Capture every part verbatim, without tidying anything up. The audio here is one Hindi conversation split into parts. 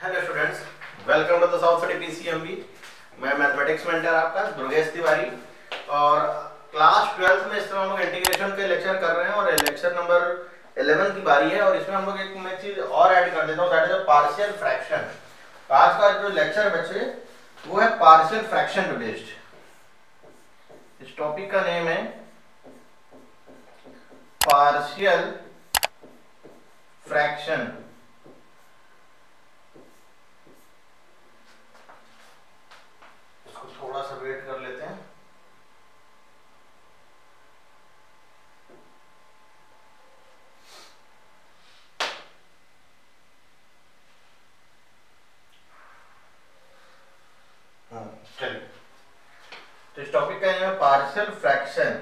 Hello students, welcome to the South City PCMB. मैं मैथमेटिक्स मेंटर आपका दुर्गेश तिवारी और क्लास ट्वेल्थ में इस समय हम लोग इंटीग्रेशन के लेक्चर कर रहे हैं और लेक्चर नंबर इलेवन की बारी है। और इसमें हम लोग एक मैं चीज और ऐड कर देता हूँ, दैट इज पार्शियल फ्रैक्शन। आज का जो लेक्चर बच्चे वो है पार्शियल फ्रैक्शन बेस्ड। इस टॉपिक का नेम है पार्शियल फ्रैक्शन। थोड़ा सा वेट कर लेते हैं। चलिए, तो इस टॉपिक का नाम है पार्शियल फ्रैक्शन।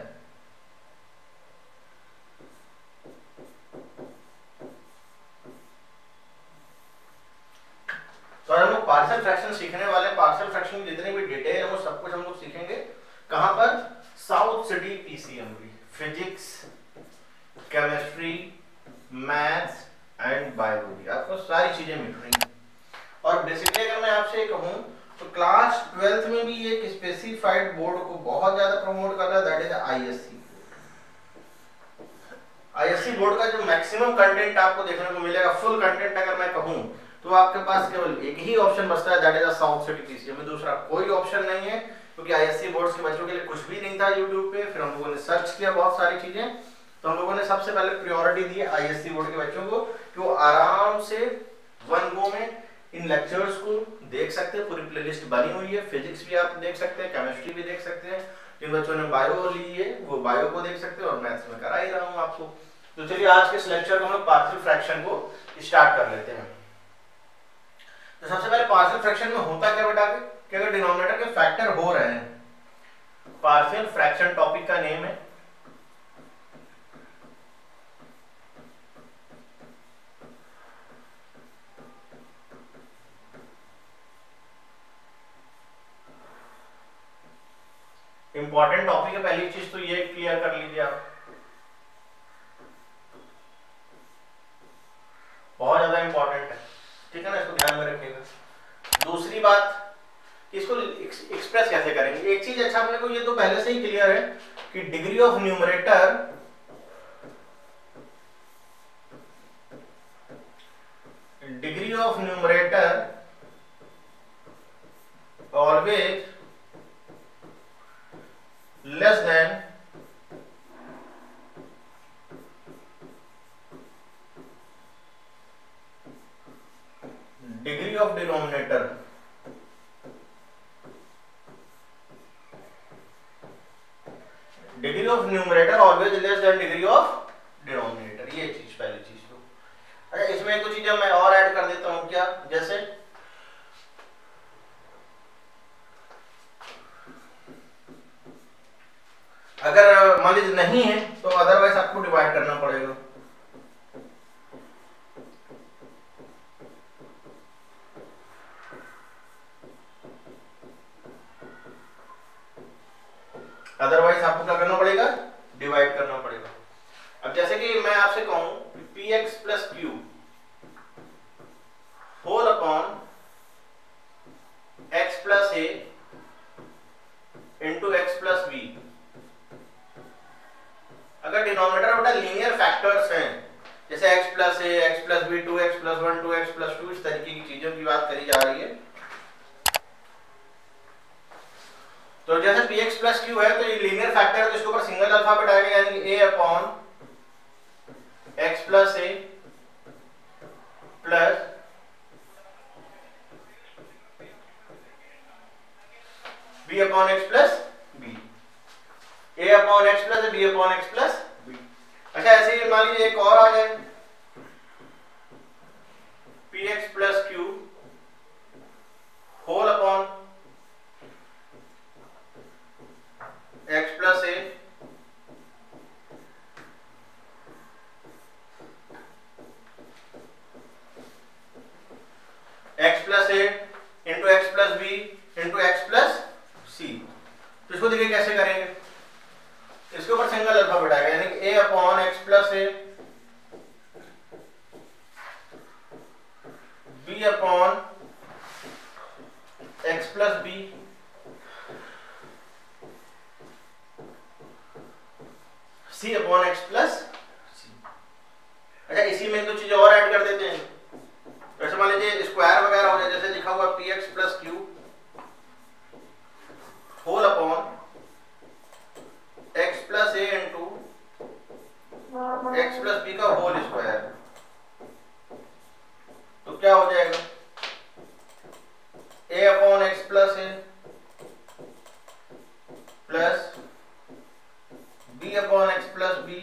तो हम लोग पार्शियल फ्रैक्शन सीखने वाले हैं। पार्शियल फ्रैक्शन की जितनी भी डिटेल है वो सब कुछ हम लोग सीखेंगे। कहां पर? South City PCMB. Physics, chemistry, maths and biology, आपको सारी चीजें मिल रही हैं। और बेसिकली अगर मैं आपसे कहूं तो क्लास ट्वेल्थ में भी एक स्पेसिफाइड बोर्ड को बहुत ज्यादा प्रमोट कर रहा है, that is ISC. ISC board का जो मैक्सिमम कंटेंट आपको देखने को मिलेगा, फुल कंटेंट अगर मैं कहूं तो आपके पास केवल एक ही ऑप्शन बचता है, that is South City PCM में। दूसरा कोई ऑप्शन नहीं है, क्योंकि आईएससी बोर्ड्स के बच्चों के लिए कुछ भी नहीं था यूट्यूब पे। फिर हम लोगों ने सर्च किया बहुत सारी चीजें, तो हम लोगों ने सबसे पहले प्रायोरिटी दी आईएससी बोर्ड के बच्चों को कि वो आराम से वन गो में इन लेक्चर्स को देख सकते हैं। पूरी प्लेलिस्ट बनी हुई है। फिजिक्स भी आप देख सकते हैं, केमिस्ट्री भी देख सकते हैं। जिन बच्चों ने बायो ली है वो बायो को देख सकते हैं, और मैथ्स में करा ही रहा हूँ आपको। तो चलिए आज के इस लेक्चर को हम लोग पार्शियल फ्रैक्शन को स्टार्ट कर लेते हैं। तो सबसे पहले पार्शियल फ्रैक्शन में होता क्या बेटा कि अगर डिनोमिनेटर के फैक्टर हो रहे हैं, पार्शियल फ्रैक्शन टॉपिक का नेम है इंपॉर्टेंट टॉपिक है। पहली चीज तो ये क्लियर कर लीजिए आप, बहुत ज्यादा इंपॉर्टेंट है, ठीक है ना, इसको ध्यान में रखिएगा। दूसरी बात, इसको एक्सप्रेस कैसे करेंगे। एक चीज अच्छा अपने को ये तो पहले से ही क्लियर है कि degree of numerator degree of numerator always less than degree of denominator. Degree of numerator always less than degree of denominator, ये चीज पहली चीज। तो अच्छा, इसमें कुछ चीजें मैं और ऐड कर देता हूं क्या, जैसे अगर मान लीजिए नहीं है तो अदरवाइज आपको डिवाइड करना पड़ेगा। अदरवाइज आपको क्या करना पड़ेगा? डिवाइड करना पड़ेगा। अब जैसे कि मैं आपसे कहूं P X plus Q whole upon x plus A into X plus B. अगर डिनोमिनेटर बेटा लीनियर फैक्टर्स हैं, जैसे x plus A, X plus B, two x plus one, two x plus two, इस तरीके की चीजों की बात करी जा रही है। तो जैसे px प्लस q है तो ये लीनियर फैक्टर है, तो इसके ऊपर सिंगल अल्फाबेट आएगा, यानी कि a upon x plus A plus b upon x plus b। a upon x plus b upon x plus b। अच्छा, ऐसे ही मान लीजिए एक और आ जाए px plus q whole upon x plus a x plus a into X plus B into X plus C. तो इसको देखिए कैसे करेंगे। इसके ऊपर सिंगल अल्फाबेट आएगा, यानी कि a upon x plus A B upon plus B C upon x plus C. अच्छा, इसी में दो चीजें और ऐड कर देते हैं। जैसे मान लीजिए स्क्वायर वगैरह हो जाए, जैसे लिखा हुआ P X plus Q whole upon x plus A into X plus B का होल स्क्वायर, तो क्या हो जाएगा A upon x plus A plus B upon x plus B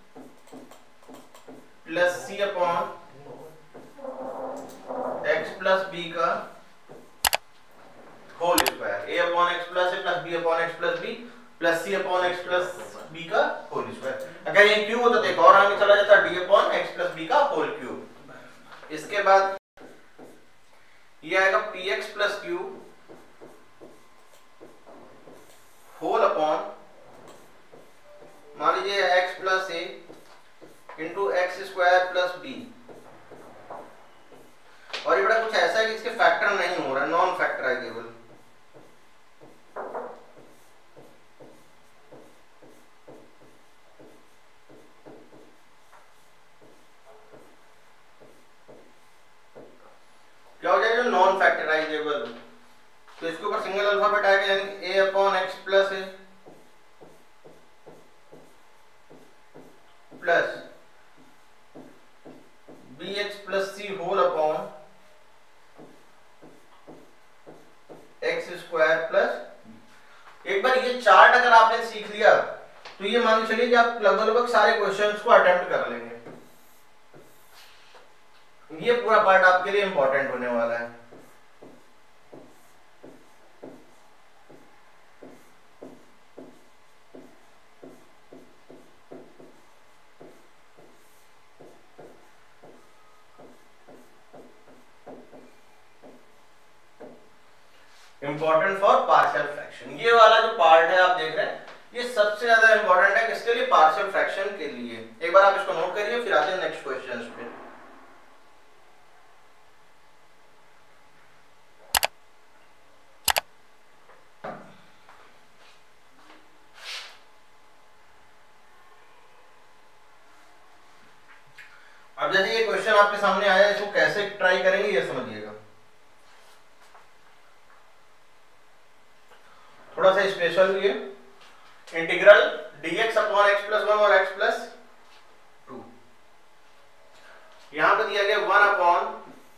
plus C upon x plus B का whole square. A upon x plus A plus B upon x plus B plus C upon x plus B का होल स्क्वायर। अगर ये क्यूब होता तो एक और आगे चला जाता D upon x plus B का होल क्यूब। इसके बाद ये आएगा P X plus Q whole upon मान लीजिए X plus A into X square plus B. और ये बड़ा कुछ ऐसा है कि इसके फैक्टर नहीं हो रहा, नॉन फैक्टर है केवल। क्या हो जाएगा नॉन फैक्टराइजेबल, तो इसके ऊपर सिंगल अल्फाबेट आएगा, यानी A upon x plus A plus B X plus C whole upon x square plus. एक बार ये चार्ट अगर आपने सीख लिया तो ये मान के चलिए कि आप लगभग लगभग सारे क्वेश्चंस को अटेम्प्ट कर लेंगे। ये पूरा पार्ट आपके लिए इंपॉर्टेंट होने वाला है। इंपॉर्टेंट फॉर पार्शियल फ्रैक्शन, ये वाला जो पार्ट है आप देख रहे हैं, ये सबसे ज्यादा इंपॉर्टेंट है। किसके लिए? पार्शियल फ्रैक्शन के लिए। एक बार आप इसको नोट करिए, फिर आते हैं नेक्स्ट क्वेश्चन पे। अब जैसे ये क्वेश्चन आपके सामने आया, इसको कैसे ट्राई करेंगे ये समझिएगा। थोड़ा सा स्पेशल भी है। Integral dx upon x plus one और एक्स प्लस टू, यहां पे दिया गया one upon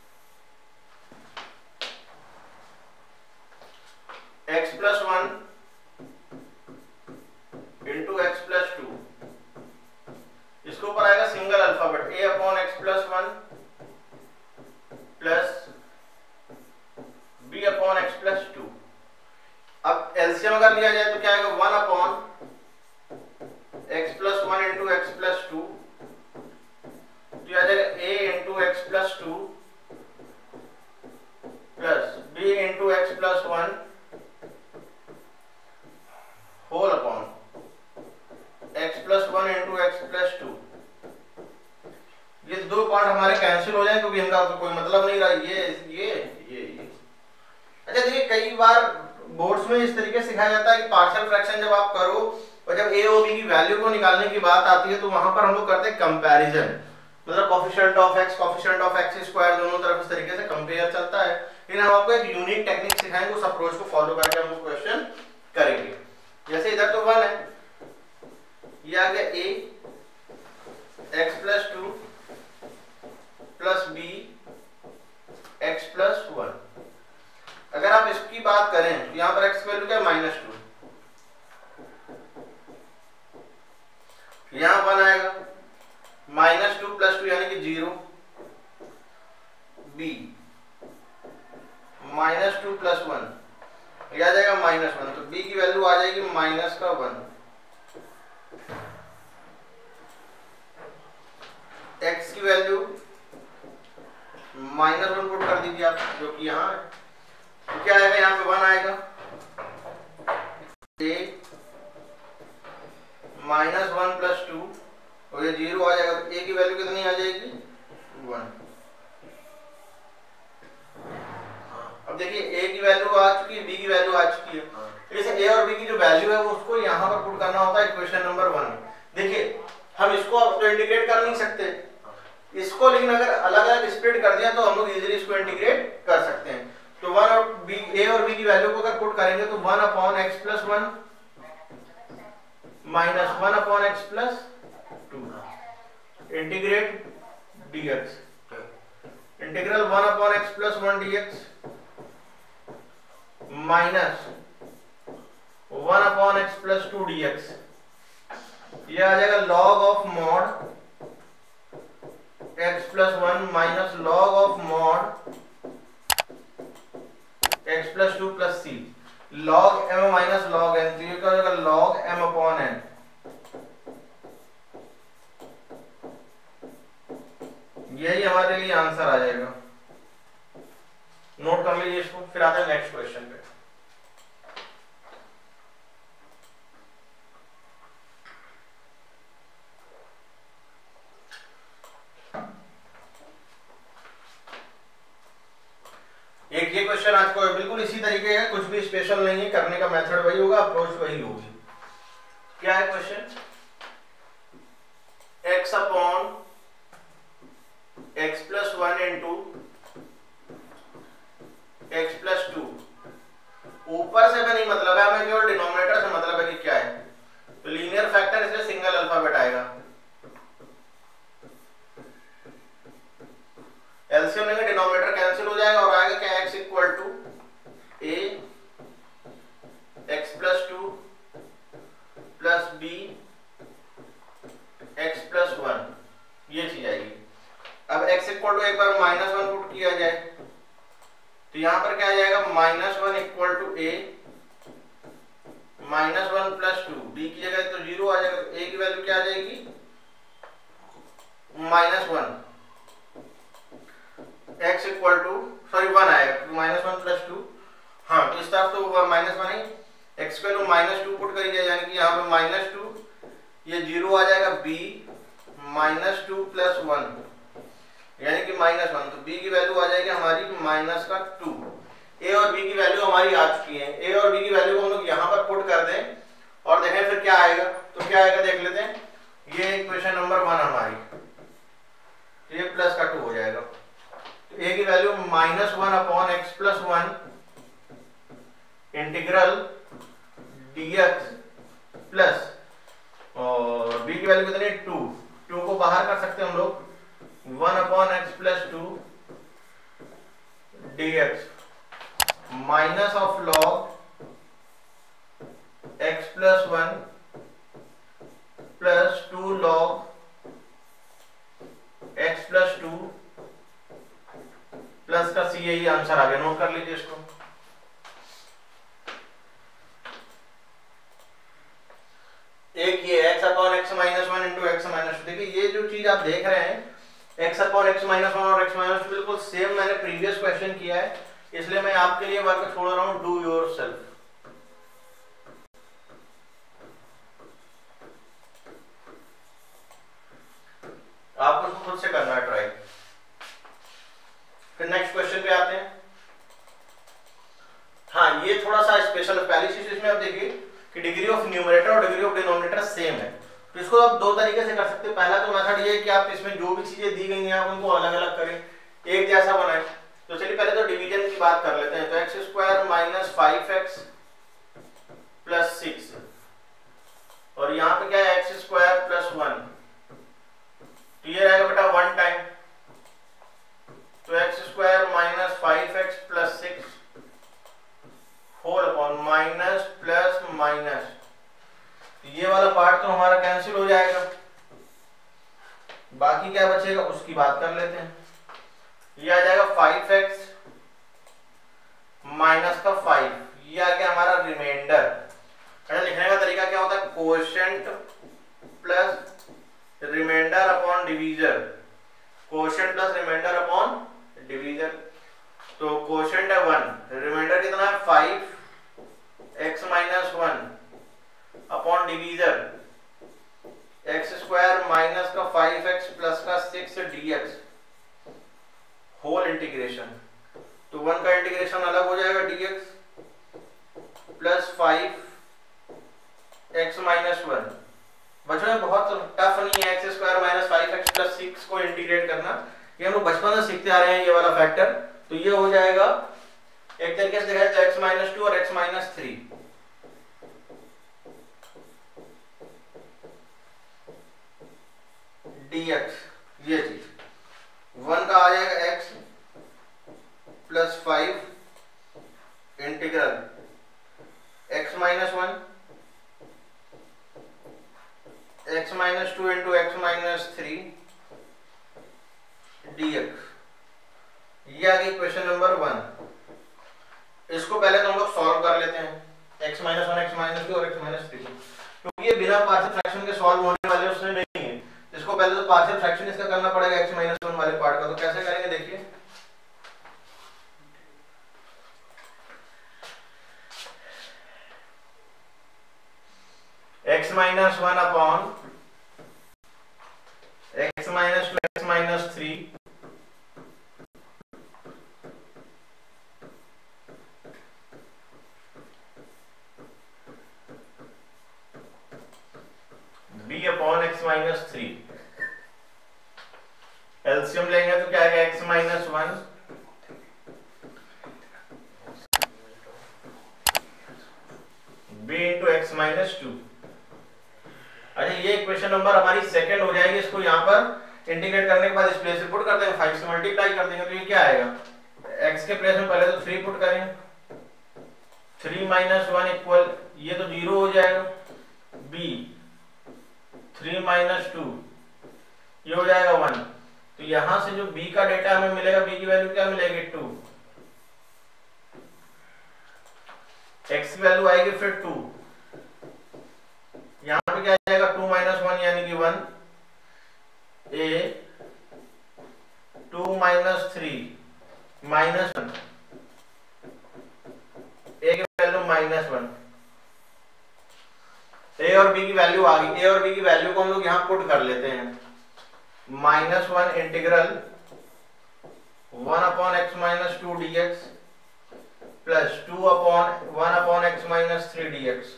x plus one into X plus two. इसके ऊपर आएगा single alphabet A upon x plus one plus B upon x plus two. अब एलसीएम अगर लिया जाए तो क्या आएगा? One upon x plus one into X plus two, तो आ जाएगा A into X plus two plus B into X plus one whole upon x plus one into X plus two. ये दो पार्ट हमारे कैंसिल हो जाए क्योंकि इनका तो कोई मतलब नहीं रहा। ये ये ये ये अच्छा देखिए, कई बार बोर्ड्स में इस तरीके से सिखाया जाता है कि पार्शियल फ्रैक्शन जब आप करो और जब ए और बी की वैल्यू को निकालने की बात आती है तो वहां पर हम लोग करते हैं कंपैरिजन, मतलब coefficient of X coefficient of x square दोनों तरफ इस तरीके से कंपेयर चलता है। लेकिन हम आपको एक यूनिक टेक्निक सिखाएंगे, उस अप्रोच को फॉलो करके हम लोग क्वेश्चन करेंगे। जैसे इधर तो वन है, ये आ गया A X plus two plus B X plus one. अगर आप इसकी बात करें तो यहां पर एक्स की वैल्यू क्या है? Minus two. यहां वन आएगा, माइनस टू प्लस टू यानी कि zero, B minus two plus one यह आ जाएगा माइनस वन, तो बी की वैल्यू आ जाएगी माइनस का वन। एक्स की वैल्यू माइनस वन पुट कर दीजिए आप, जो कि यहाँ है, तो क्या आएगा? यहाँ पे वन आएगा, A minus one plus two और ये जीरो आ जाएगा, तो ए की वैल्यू कितनी आ जाएगी? वन। अब अब देखिए ए की वैल्यू आ चुकी है, बी की वैल्यू आ चुकी है, जैसे ए और बी की जो वैल्यू है वो उसको यहाँ पर पुट करना होता है इक्वेशन नंबर वन में। देखिए हम इसको अब तो इंटीग्रेट कर नहीं सकते इसको, लेकिन अगर अलग अलग स्प्लिट कर दिया तो हम लोग इजीली इसको इंटीग्रेट कर सकते हैं। तो वन और बी, ए और बी की वैल्यू को अगर पुट करेंगे तो one upon x plus one minus one upon x plus two integrate DX, integral one upon x plus one DX minus one upon x plus two DX, ये आ जाएगा log of mod X plus one minus log of mod X plus two plus C, log M minus log N, तो ये क्या हो जाएगा लॉग एम अपॉन एन। यही हमारे लिए आंसर आ जाएगा, नोट कर लीजिए इसको। फिर आते हैं नेक्स्ट क्वेश्चन पे। एक ये क्वेश्चन आज को बिल्कुल इसी तरीके का, कुछ भी स्पेशल नहीं है, करने का मेथड वही होगा, अप्रोच वही होगी। क्या है question? x upon x plus one into X plus two, ऊपर से हमें नहीं मतलब है, हमें केवल डिनोमिनेटर से मतलब है कि क्या है। तो लीनियर फैक्टर इसलिए सिंगल अल्फाबेट आएगा, एलसीएम लेंगे डिनोमिनेटर कैंसिल हो जाएगा और आएगा क्या x equal to a x plus two plus b x plus one, ये चीज आएगी। अब x इक्वल टू एक बार माइनस वन पुट किया जाए तो यहां पर क्या आ जाएगा minus one equal to a minus one plus two, b की जगह तो जीरो आ जाएगा, तो a की वैल्यू क्या आ जाएगी minus one, x equal to sorry one आएगा माइनस वन प्लस टू, हाँ तो इस तरफ तो माइनस वन है, x की वैल्यू माइनस टू पुट करी जाए यानी कि यहाँ पे माइनस टू, ये जीरो आ जाएगा b minus two plus one यानी कि माइनस वन, तो b की वैल्यू आ जाएगी हमारी माइनस का टू। a और b की वैल्यू हमारी आ चुकी है, a और b की वैल्यू को हम लोग यहाँ पर पुट कर दें और देखें फिर क्या आएगा। तो क्या आएगा देख लेते हैं, ये इक्वेशन नंबर वन हमारी, ये प्लस का टू हो जाएगा। तो a की value minus one upon x plus one integral dx plus और b की वैल्यू कितनी टू, टू को बाहर कर सकते हैं हम लोग, one upon x plus two dx minus of log x plus one plus two log x plus two plus का सी, यही आंसर आ गया, नोट कर लीजिए इसको। एक ये x upon x minus one into x minus two, देखिए ये जो चीज आप देख रहे हैं x upon x minus one और x माइनस टू बिल्कुल सेम मैंने प्रीवियस क्वेश्चन किया है, इसलिए मैं आपके लिए वर्क छोड़ रहा हूं, डू योर सेल्फ। आपको इसको खुद से करना है ट्राई। फिर नेक्स्ट क्वेश्चन पे आते हैं। हाँ ये थोड़ा सा स्पेशल, पहली चीज इसमें आप देखिए कि डिग्री ऑफ न्यूमरेटर और डिग्री ऑफ डिनोमिनेटर सेम है, तो इसको आप दो तरीके से कर सकते हैं। पहला तो मेथड ये है कि आप इसमें जो भी चीजें दी गई हैं आप उनको अलग अलग करें, एक जैसा बनाएं। तो चलिए पहले तो डिवीजन की बात कर लेते हैं। तो x square minus five x plus six, और यहाँ पे क्या है एक्स स्क्वायर प्लस वन, तो ये रहेगा बेटा वन टाइम, तो x square minus five x plus six whole upon minus plus minus, ये वाला पार्ट तो हमारा कैंसिल हो जाएगा, बाकी क्या बचेगा उसकी बात कर लेते हैं। ये आ जाएगा फाइव एक्स माइनस का फाइव, ये आ गया हमारा रिमाइंडर। अच्छा लिखने का तरीका क्या होता है, quotient plus remainder upon divisor, quotient plus remainder upon divisor. तो कोशेंट है वन, रिमाइंडर कितना है five x minus one upon divisor x square minus का फाइव एक्स प्लस का six d x whole integration. तो तो वन का इंटीग्रेशन अलग हो जाएगा dx plus five x minus one. बच्चों ये बहुत टफ नहीं है x square minus five x plus six को इंटीग्रेट करना, ये हम लोग बचपन से सीखते आ रहे हैं ये वाला फैक्टर। तो ये हो जाएगा एक तरीके से देखा जाए तो एक्स माइनस टू और एक्स माइनस थ्री, dx ये चीज वन का आ जाएगा x plus five integral x minus one x minus two into x minus three dx। ये आ गई क्वेश्चन नंबर वन। इसको पहले तो हम लोग सॉल्व कर लेते हैं x minus one x minus two और x माइनस थ्री, क्योंकि ये बिना पार्शियल फ्रैक्शन के सॉल्व होने वाले उसमें नहीं है। इसको पहले तो पार्शियल फ्रैक्शन इसका करना पड़ेगा x माइनस वन वाले पार्ट का। तो कैसे करेंगे देखिए, x minus one upon x minus two x minus three b upon x minus three. LCM लेंगे तो क्या आएगा x minus one b into x minus two. अच्छा ये इक्वेशन नंबर हमारी सेकंड हो जाएगी। इसको यहाँ पर इंटीग्रेट करने के बाद इस प्लेस पे पुट कर देंगे, फाइव से मल्टीप्लाई कर देंगे तो ये क्या आएगा, x के प्लेस में पहले तो थ्री पुट करेंगे, थ्री माइनस वन इक्वल ये तो जीरो हो जाएगा, b थ्री माइनस टू ये हो जाएगा वन। तो यहां से जो b का डेटा हमें मिलेगा, b की वैल्यू क्या मिलेगी टू, x की वैल्यू आएगी फिर टू, यहां पे क्या आ जाएगा टू माइनस वन यानी कि one, a two minus three minus one, a की वैल्यू माइनस वन। a और b की वैल्यू आ गई। a और b की वैल्यू को हम लोग यहां पुट कर लेते हैं, minus one integral one upon x minus two D x plus two upon one upon x minus three D x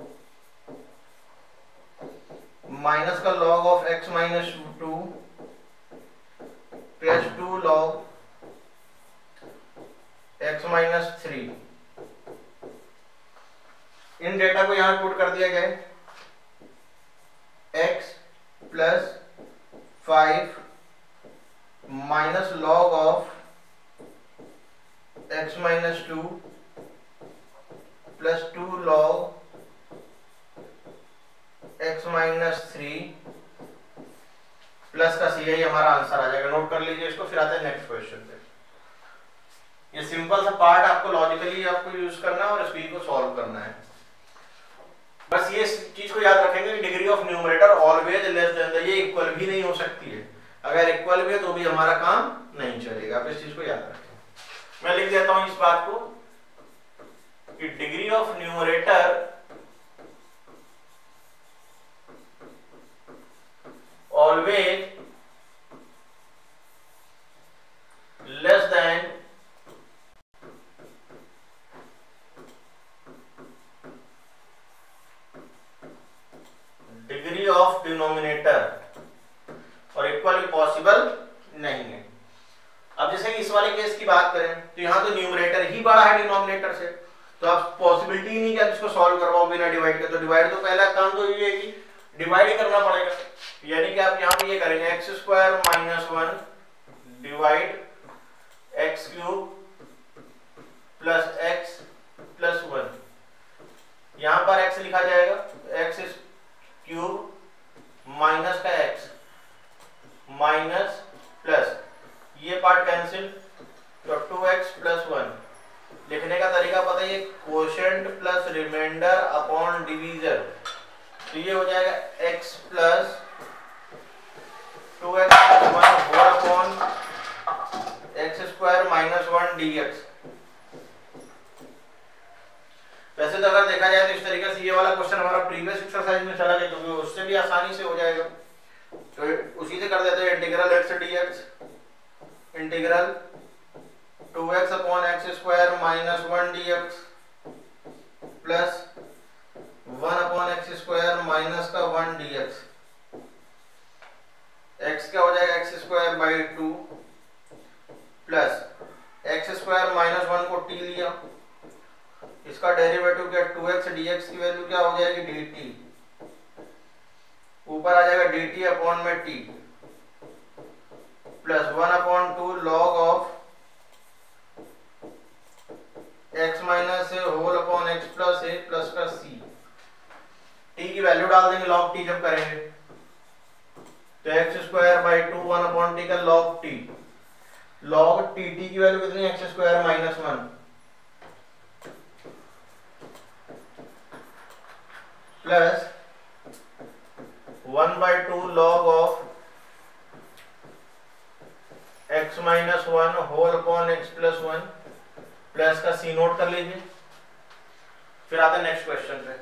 minus का log of x minus two plus two log x minus three. इन डेटा को यहां पुट कर दिया जाए, x plus five minus log of x minus two plus two log x minus three plus का सी, यही हमारा आंसर आ जाएगा। नोट कर लीजिए इसको, फिर आते हैं नेक्स्ट क्वेश्चन पे। ये सिंपल सा पार्ट आपको लॉजिकली आपको यूज करना है और इसको को सॉल्व करना है। बस ये चीज को याद रखेंगे कि degree of numerator always less than the, ये इक्वल भी नहीं हो सकती है। अगर इक्वल भी है तो भी हमारा काम नहीं चलेगा। आप इस चीज को याद रखें। मैं लिख देता हूं इस बात को कि degree of numerator always less than degree of denominator और इक्वल भी पॉसिबल नहीं है। अब जैसे कि इस वाले केस की बात करें तो यहां तो न्यूमरेटर ही बड़ा है डिनोमिनेटर से, तो आप पॉसिबिलिटी ही नहीं कि आप इसको सॉल्व करवाओ बिना डिवाइड के। तो डिवाइड तो पहला काम तो ये है कि डिवाइड ही करना पड़ेगा। यानी कि आप यहाँ पे ये करेंगे x square minus one divide x cube plus x plus one. यहाँ पर एक्स लिखा जाएगा, एक्स क्यूब माइनस का एक्स माइनस प्लस, ये पार्ट कैंसिल तो टू एक्स प्लस वन। लिखने का तरीका पता है, quotient plus remainder upon divisor. तो ये हो जाएगा x plus two x plus one whole upon x square minus one d x. वैसे तो अगर देखा जाए तो इस तरीके से ये वाला क्वेश्चन हमारा प्रीवियस एक्सरसाइज में चला गया, क्योंकि उससे भी आसानी से हो जाएगा। तो उसी से कर देते हैं integral x d x integral two x upon x square minus one d x plus one upon x square minus का वन डी एक्स। एक्स क्या हो जाएगा x square by two plus x square minus one को टी लिया, इसका डेरिवेटिव क्या टू एक्स डी एक्स की वैल्यू क्या हो जाएगी डी टी, ऊपर आ जाएगा डी टी अपॉन में t plus one upon to log of x minus A whole upon x plus A plus का सी। टी की वैल्यू डाल देंगे लॉग टी जब करेंगे तो x square by two one upon t का log t, log t t की वैल्यू कितनी x square minus one plus one by two log of x minus one whole upon x plus one plus का सी नोट कर लीजिए। फिर आते हैं नेक्स्ट क्वेश्चन पे।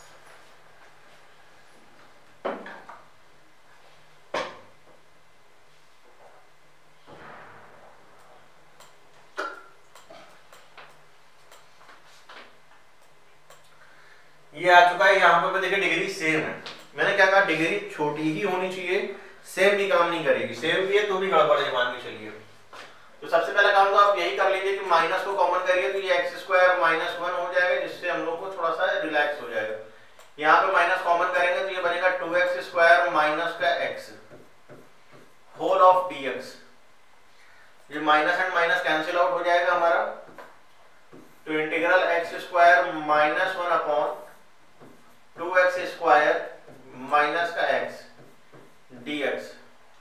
ये आ चुका है, यहाँ पे देखिए डिग्री सेम है। मैंने क्या कहा डिग्री छोटी ही होनी चाहिए, सेम भी काम नहीं करेगी, सेम भी है तो भी गड़बड़ है मान के चलिए। तो सबसे पहला काम तो आप यही कर लीजिए कि माइनस को कॉमन करिए तो ये एक्स स्क्वायर माइनस वन हो जाएगा, जिससे हम लोग को थोड़ा सा रिलैक्स हो जाएगा। यहाँ पे माइनस कॉमन करेंगे तो ये बनेगा टू एक्स स्क्वायर माइनस का x whole of d x. ये minus and minus cancel out हो जाएगा हमारा, तो integral x square minus one upon two x square minus का x d x,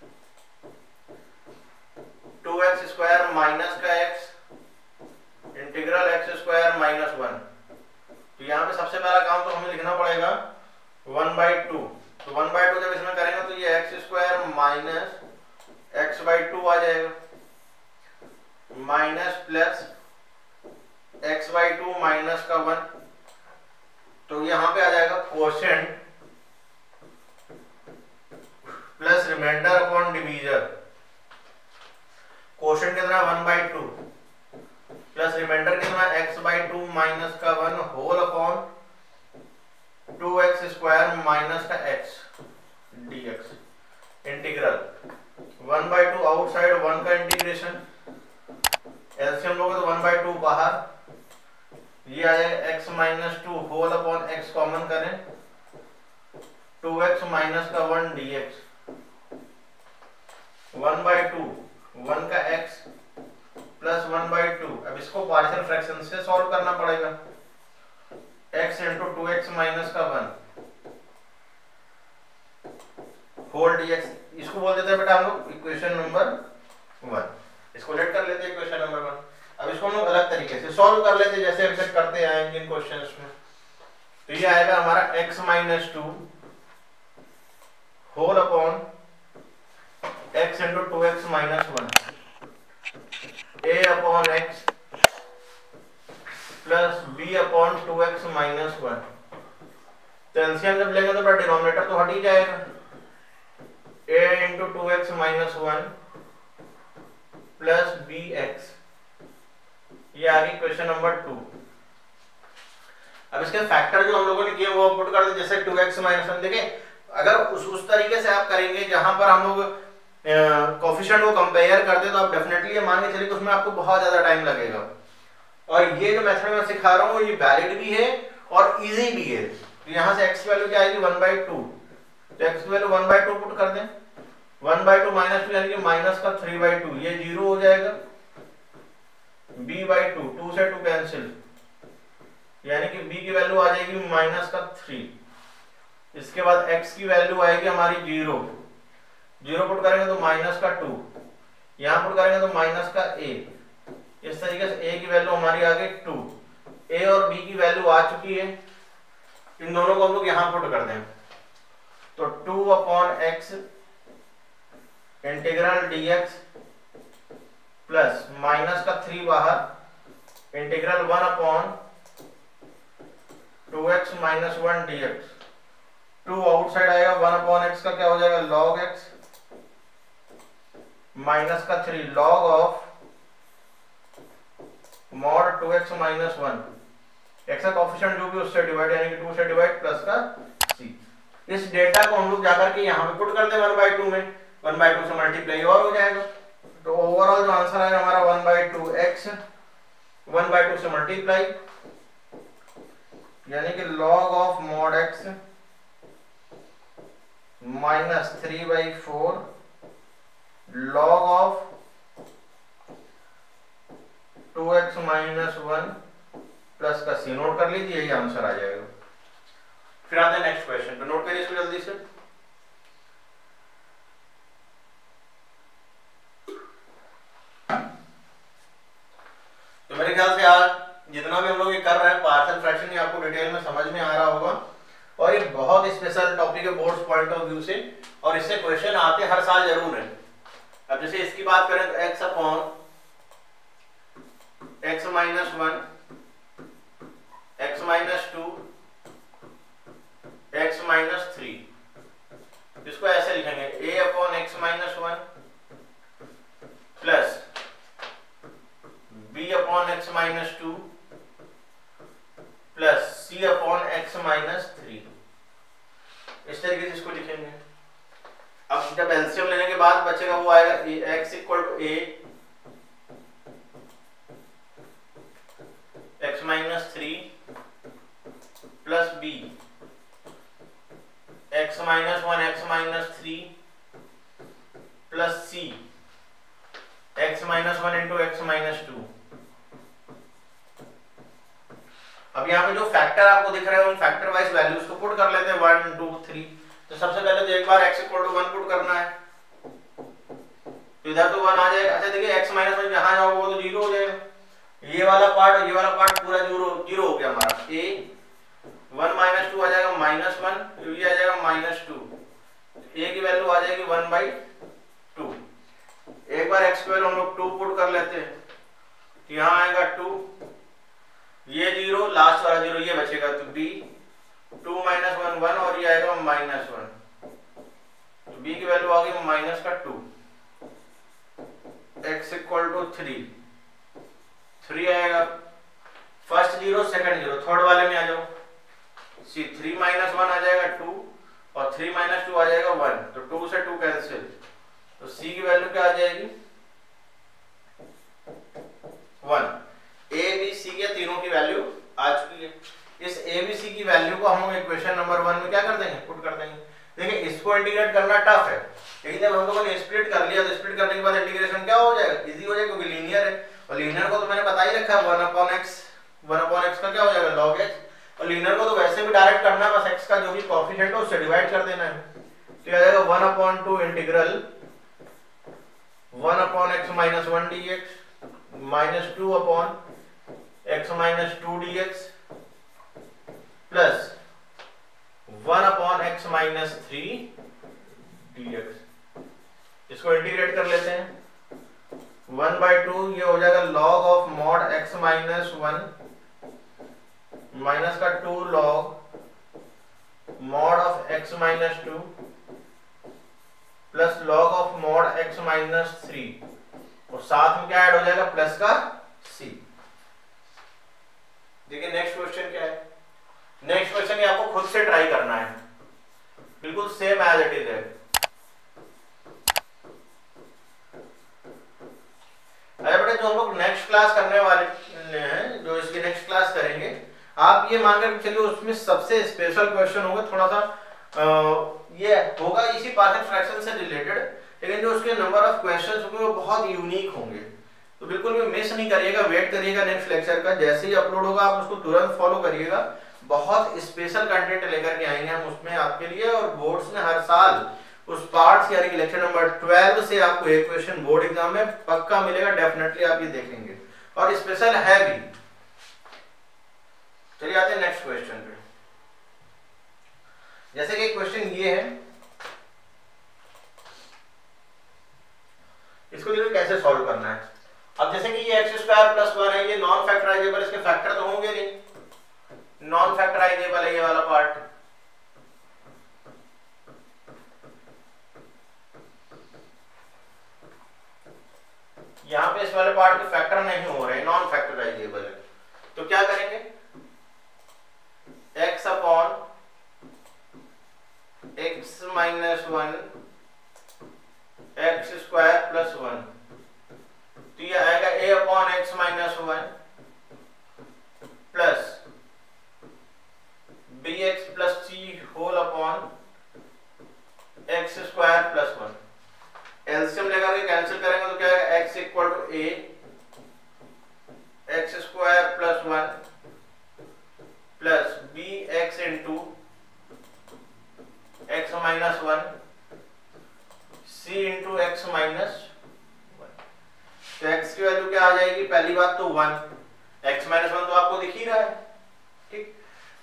two x square minus का x integral x square minus one. तो यहाँ पे सबसे पहला काम तो हमें लिखना पड़ेगा वन बाई टू। तो वन बाई टू जब इसमें करेंगे तो ये x square minus x by two आ जाएगा minus plus x by two minus का वन। तो यहाँ पे आ जाएगा quotient plus remainder upon divisor. Quotient कितना one by two plus remainder कितना एक्स बाई टू माइनस का one whole upon two x square minus का x d x integral one by to outside one का इंटीग्रेशन, एलसीएम लोगे तो वन बाई टू बाहर, ये आ जाएगा x minus two whole upon x common करें टू एक्स माइनस का one d x, one by two one का x plus one by two. अब इसको पार्शियल फ्रैक्शन से सॉल्व करना पड़ेगा, x into two x minus का वन होल dx, इसको बोल देते हैं बेटा हम लोग इक्वेशन नंबर वन। इसको लेट कर लेते हैं इक्वेशन नंबर वन। अब इसको हम लोग अलग तरीके से सॉल्व कर लेते हैं जैसे अभी तक करते आएंगे इन क्वेश्चंस में। तो ये आएगा हमारा x minus two whole upon x into two x minus one a upon x plus b upon two x minus one. तो एलसीएम जब लेंगे तो डिनोमिनेटर तो हट ही जाएगा, a into two x minus one plus B x. ये आ गई क्वेश्चन नंबर टू। अब इसके फैक्टर जो हम लोगों ने किए वो पुट कर दे, जैसे टू एक्स माइनस वन। देखिए अगर उस उस तरीके से आप करेंगे जहां पर हम लोग कोफिशिएंट को कंपेयर करते तो आप डेफिनेटली ये मान के चलिए उसमें आपको बहुत ज्यादा टाइम लगेगा। और ये जो मेथड मैं सिखा रहा हूँ ये वैलिड भी है और इजी भी है। तो यहाँ से x की वैल्यू क्या आएगी वन बाई टू, तो x की value one by two put कर दें, one by two minus two यानी कि माइनस का थ्री बाई टू, ये जीरो हो जाएगा, b बाई टू, टू से टू कैंसिल यानी कि b की वैल्यू आ जाएगी माइनस का थ्री। इसके बाद x की वैल्यू आएगी हमारी जीरो, जीरो पुट करेंगे तो माइनस का टू, यहाँ पुट करेंगे तो माइनस का a। इस तरीके से a की वैल्यू हमारी आ गई टू, a और b की वैल्यू आ चुकी है, इन दोनों को हम लोग यहाँ पुट कर दें तो two upon x integral dx plus minus का थ्री बाहर integral one upon two x minus one dx, two outside आएगा, वन अपॉन एक्स का क्या हो जाएगा लॉग एक्स माइनस का three log of mod two x minus one, x का कोफिशिएंट जो भी उससे डिवाइड यानी कि टू से डिवाइड प्लस का सी। इस डेटा को हम लोग जाकर के यहाँ पे पुट कर दे वन बाई टू में, वन बाई टू से मल्टीप्लाई और हो जाएगा। तो ओवरऑल जो आंसर आएगा हमारा one by to x, one by to से मल्टीप्लाई यानी कि log of mod x minus three by four log of to x minus one plus का सी। नोट कर लीजिए, यही आंसर आ जाएगा। फिर आते हैं नेक्स्ट क्वेश्चन पे, नोट करिए इसको जल्दी से। तो मेरे ख्याल से आज जितना भी हम लोग ये कर रहे हैं पार्शियल फ्रैक्शन, ये आपको डिटेल में समझ में आ रहा होगा और ये बहुत स्पेशल टॉपिक है बोर्ड्स पॉइंट ऑफ व्यू से, और इससे क्वेश्चन आते हर साल जरूर है। अब जैसे इसकी बात करें तो x upon x minus one, x minus two, x minus three, इसको ऐसे लिखेंगे a upon x minus one plus b upon x minus two plus c upon x minus three. इस तरीके से इसको लिखेंगे। अब जब एलसीएम लेने के बाद बचेगा वो आएगा x equal to a x minus three plus b x minus one x minus three plus c x minus one into x minus two. अब यहाँ पे जो फैक्टर आपको दिख रहे हैं उन फैक्टर वाइज वैल्यूज को पुट कर लेते हैं वन टू थ्री। तो सबसे पहले तो एक बार x equal to one put करना है, तो इधर तो वन आ जाएगा। अच्छा देखिए x माइनस वन जहां जाओगे वो तो जीरो हो जाएगा, ये वाला पार्ट ये वाला पार्ट पूरा जीरो जीरो हो गया हमारा। a वन माइनस टू आ जाएगा माइनस वन, ये आ जाएगा माइनस टू, a की वैल्यू आ जाएगी वन बाई टू। एक बार x स्क्वायर हम लोग टू पुट कर लेते हैं, यहाँ आएगा टू, ये जीरो लास्ट वाला जीरो ये बचेगा, तो b two minus one one और ये आएगा माइनस वन, तो b की वैल्यू आ गई माइनस का two. x equal to three, three आएगा, first zero second zero, third वाले में आ जाओ, c थ्री माइनस वन आ जाएगा टू और थ्री माइनस टू आ जाएगा वन, तो टू से टू कैंसिल, तो c की वैल्यू क्या आ जाएगी वन। ए बी सी के तीनों की वैल्यू आ चुकी है। इस ए बी सी की वैल्यू को हम लोग इक्वेशन नंबर वन में क्या कर देंगे, पुट कर देंगे। देखिए इसको इंटीग्रेट करना टफ है, लेकिन जब हम लोगों ने स्प्लिट कर लिया तो स्प्लिट करने के बाद इंटीग्रेशन क्या हो जाएगा, इजी हो जाएगा, क्योंकि लीनियर है। और लीनियर को तो मैंने बता ही रखा है one upon x, one upon x का क्या हो जाएगा लॉग एक्स, और लीनियर को तो वैसे भी डायरेक्ट करना है, बस एक्स का जो भी कोएफिशिएंट है उससे डिवाइड कर देना है। तो आ जाएगा one upon two integral one upon x minus one d x minus two upon x minus two D x plus one upon x minus three D x. इसको इंटीग्रेट कर लेते हैं, वन बाई टू ये हो जाएगा log of mod x minus one minus का two log mod of x minus two plus log of mod x minus three, और साथ में क्या ऐड हो जाएगा प्लस का सी। देखिए नेक्स्ट क्वेश्चन क्या है। नेक्स्ट क्वेश्चन ये आपको खुद से ट्राई करना है, बिल्कुल सेम एज इट इज है। अरे बेटे जो हम लोग नेक्स्ट क्लास करने वाले हैं, जो इसकी नेक्स्ट क्लास करेंगे, आप ये मान कर चलिए उसमें सबसे स्पेशल क्वेश्चन होगा, थोड़ा सा आ, ये होगा इसी पार्शियल फ्रैक्शन से रिलेटेड, लेकिन जो उसके नंबर ऑफ क्वेश्चंस होंगे वो बहुत यूनिक होंगे। तो बिल्कुल भी मिस नहीं करिएगा, वेट करिएगा नेक्स्ट लेक्चर का, जैसे ही अपलोड होगा आप उसको तुरंत फॉलो करिएगा। बहुत स्पेशल कंटेंट लेकर के आएंगे हम उसमें आपके लिए, और बोर्ड्स में हर साल उस पार्ट यानी कि लेक्चर नंबर ट्वेल्व से आपको एक क्वेश्चन बोर्ड एग्जाम में पक्का मिलेगा, डेफिनेटली आप ये देखेंगे, और स्पेशल है भी। चलिए आते हैं नेक्स्ट क्वेश्चन पे। जैसे कि क्वेश्चन ये है, इसको देखो कैसे सॉल्व करना है। अब जैसे कि ये एक्स स्क्वायर प्लस वन है, ये नॉन फैक्टराइजेबल, इसके फैक्टर तो होंगे नहीं, नॉन फैक्टराइजेबल है ये वाला पार्ट। यहाँ पे इस वाले पार्ट के फैक्टर नहीं हो रहे, नॉन फैक्टराइजेबल।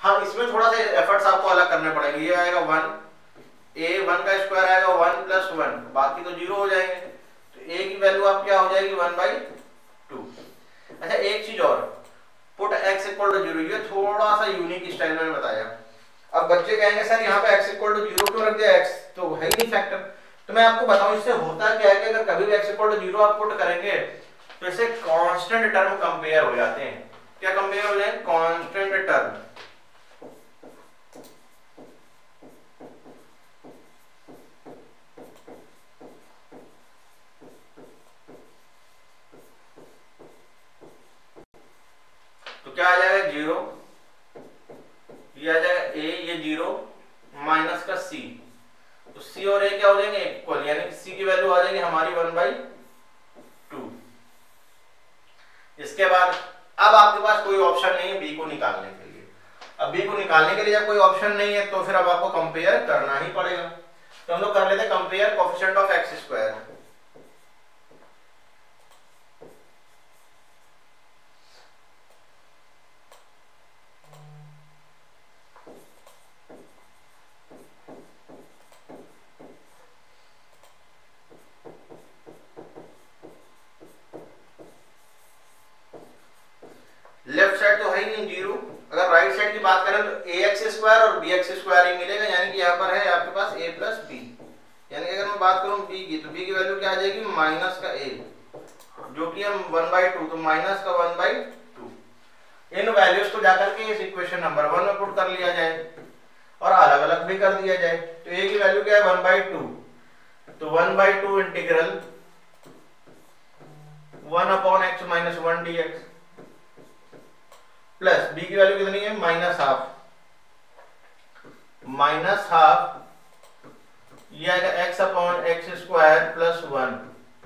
हाँ इसमें थोड़ा सा एफर्ट्स आपको अलग करने पड़ेंगे। ये आएगा वन, ए वन का स्क्वायर आएगा वन प्लस वन, बाकी तो जीरो हो जाएंगे, तो ए की वैल्यू आप क्या हो जाएगी वन बाई टू। अच्छा एक चीज और, put x equal to zero, ये थोड़ा सा यूनिक स्टाइल मैंने बताया। अब बच्चे कहेंगे सर यहाँ पे x इक्वल टू जीरो क्यों रख दिया, x तो है ही नहीं फैक्टर। तो मैं आपको बताऊं इससे होता क्या है कि अगर कभी भी x इक्वल टू जीरो आप पुट करेंगे तो इससे कांस्टेंट टर्म कंपेयर हो जाते हैं। क्या कंपेयर हो जाएंगे, कांस्टेंट टर्म। तो क्या आ जाएगा जीरो, ये आ जाएगा a, ये जीरो माइनस का c, तो c और a क्या हो जाएंगे इक्वल, यानी कि c की वैल्यू आ जाएगी हमारी वन बाई टू। इसके बाद अब आपके पास कोई ऑप्शन नहीं है b को निकालने के लिए। अब b को निकालने के लिए जब कोई ऑप्शन नहीं है तो फिर अब आपको कंपेयर करना ही पड़ेगा। तो हम लोग कर लेते हैं compare coefficient of x square. Left side तो है ही नहीं जीरो, अगर राइट साइड की बात करें तो ए एक्स स्क्वायर और बी एक्स स्क्वायर ही मिलेगा, यानी कि यहाँ पर है आपके पास a प्लस बी। यानी कि अगर मैं बात करूं b की तो b की वैल्यू क्या आ जाएगी माइनस का a, जो कि हम वन बाई टू, तो माइनस का वन बाई टू। इन वैल्यूज को जाकर के इस इक्वेशन नंबर वन में पुट कर लिया जाए और अलग अलग भी कर दिया जाए। तो a की वैल्यू क्या है वन बाई टू, तो one by two integral one upon x minus one d x, plus b की वैल्यू कितनी है माइनस हाफ, माइनस हाफ ये आएगा x upon x square plus one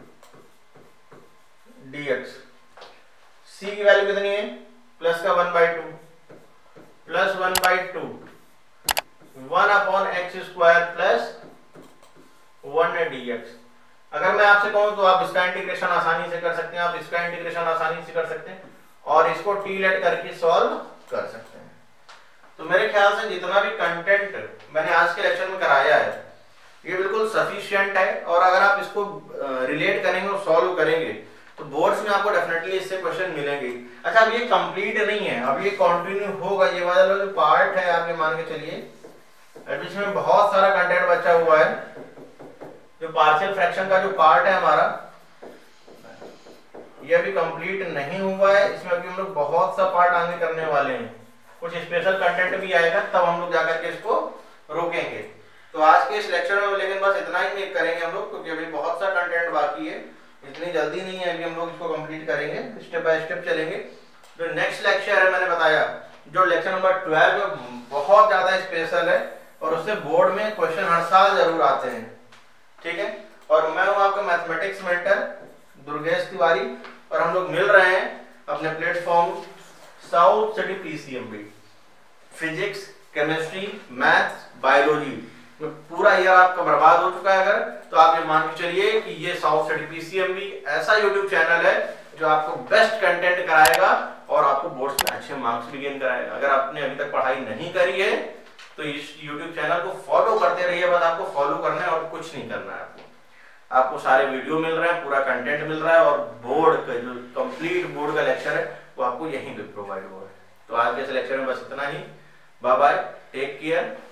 d x. c की वैल्यू कितनी है प्लस का one by two, plus one by two one upon x square plus one d x. अगर मैं आपसे कहूं तो आप इसका इंटीग्रेशन आसानी से कर सकते हैं, आप इसका इंटीग्रेशन आसानी से कर सकते हैं और इसको टी लेट करके सॉल्व कर सकते हैं। तो मेरे ख्याल से जितना भी कंटेंट मैंने आज के लेक्चर में कराया है ये बिल्कुल सफिशिएंट है, और अगर आप इसको रिलेट करेंगे और सॉल्व करेंगे तो बोर्ड्स में आपको डेफिनेटली इससे क्वेश्चन मिलेंगे। अच्छा अब ये कंप्लीट नहीं है, अब ये कंटिन्यू होगा। ये वाला जो पार्ट है आप ये मान के चलिए इसमें बहुत सारा कंटेंट बचा हुआ है। जो पार्शियल फ्रैक्शन का जो पार्ट है हमारा ये अभी कंप्लीट नहीं हुआ है, इसमें अभी हम लोग बहुत सा पार्ट आगे करने वाले हैं। कुछ स्पेशल कंटेंट भी आएगा तब हम लोग जाकर के इसको रोकेंगे। तो आज के इस लेक्चर में लेकिन बस इतना ही करेंगे हम लोग, क्योंकि अभी बहुत सा कंटेंट बाकी है, इतनी जल्दी नहीं है, अभी हम लोग इसको कंप्लीट करेंगे, स्टेप बाय स्टेप चलेंगे। जो नेक्स्ट लेक्चर है मैंने बताया जो लेक्चर नंबर ट्वेल्व बहुत ज्यादा स्पेशल है और उससे बोर्ड में क्वेश्चन हर साल जरूर आते हैं, ठीक है। और मैं हूँ आपका मैथमेटिक्स मेंटर दुर्गेश तिवारी और हम लोग मिल रहे हैं अपने platform South City PCMB. Physics, chemistry, maths, biology में पूरा ईयर आपका बर्बाद हो चुका है अगर, तो आप ये मान के चलिए कि ये साउथ सिटी पीसीएमबी ऐसा यूट्यूब चैनल है जो आपको बेस्ट कंटेंट कराएगा और आपको बोर्ड्स में अच्छे मार्क्स भी गेन कराएगा। अगर आपने अभी तक पढ़ाई नहीं करी है तो इस यूट्यूब चैनल को फॉलो करते रहिए, बस आपको फॉलो करना है और कुछ नहीं करना है। आपको आपको सारे वीडियो मिल रहे हैं, पूरा कंटेंट मिल रहा है और बोर्ड का जो कंप्लीट बोर्ड का लेक्चर है वो आपको यहीं पे प्रोवाइड हुआ है। तो आज के इस लेक्चर में बस इतना ही। Bye bye, take care.